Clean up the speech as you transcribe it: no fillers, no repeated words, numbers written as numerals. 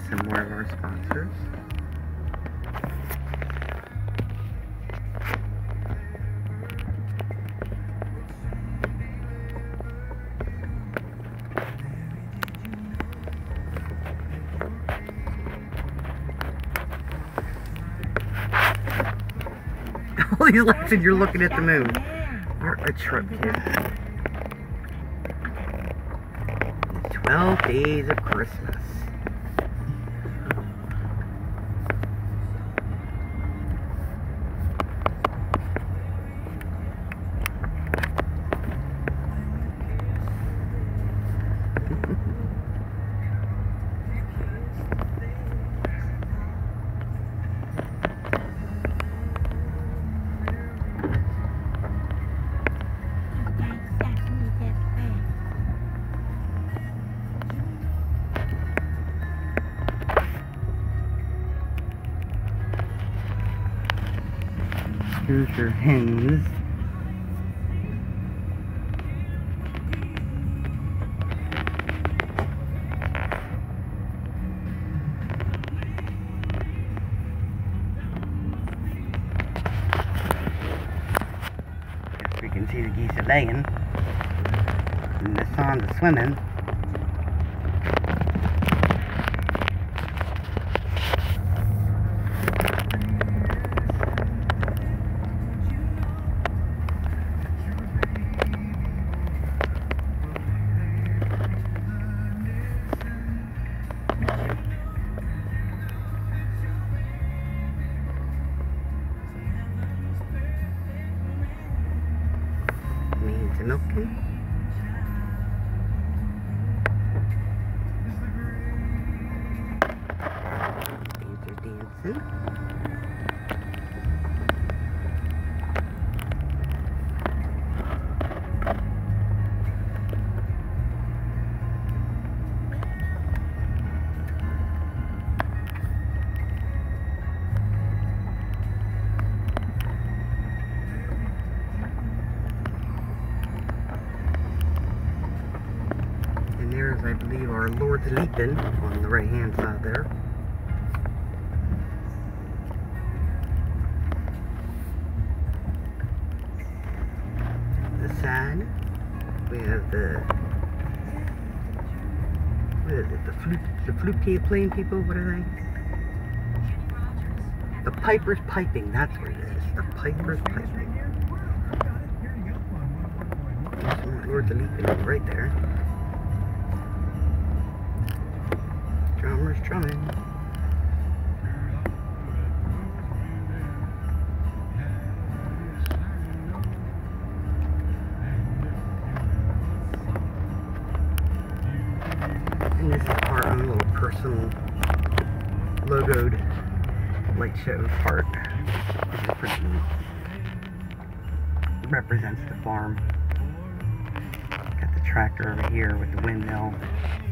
some more of our sponsors. All these lights and you're looking at the moon. You're a trip kid. 12 Days of Christmas. Here's your hens. We can see the geese are laying, and the swans are swimming. Means milking. Bees are dancing. There's, I believe, our Lord's Leaping on the right hand side there. This side, we have the, what is it, the flute playing people, what are they? The Piper's Piping, that's what it is, the Piper's Piping. There's Lord's Leaping right there. Drummers drumming. And this is our own little personal logoed light show part. This is pretty neat. It represents the farm. Got the tractor over here with the windmill.